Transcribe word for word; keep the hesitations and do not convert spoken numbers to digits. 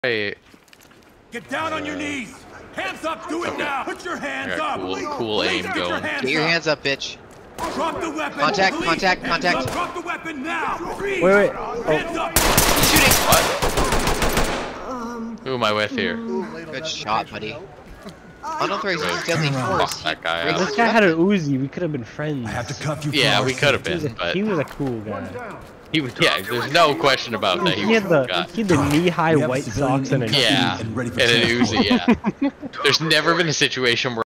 Hey. Get down on your knees! Hands up, do it now! Put your hands up! Cool, cool aim Get going. your hands Get your up. hands up, bitch. Drop the weapon! Contact, Police. contact, Hands contact. Up. Drop the weapon now! Freeze. Wait, wait. Hands Oh. up! Shooting. What? Who am I with here? Good shot, buddy. Unauthorized use of deadly force. Fuck that guy Breaks out. This guy had an Uzi. We could have been friends. I have to cuff you. Yeah, for we our could have safety. He was, been, a, but he was a cool guy. he was. Yeah, there's no question about that. He He was had a the cool guy. he had the knee-high We have white civilian socks and a in custody Yeah, and ready for and an transport. Uzi. Yeah. There's never been a situation where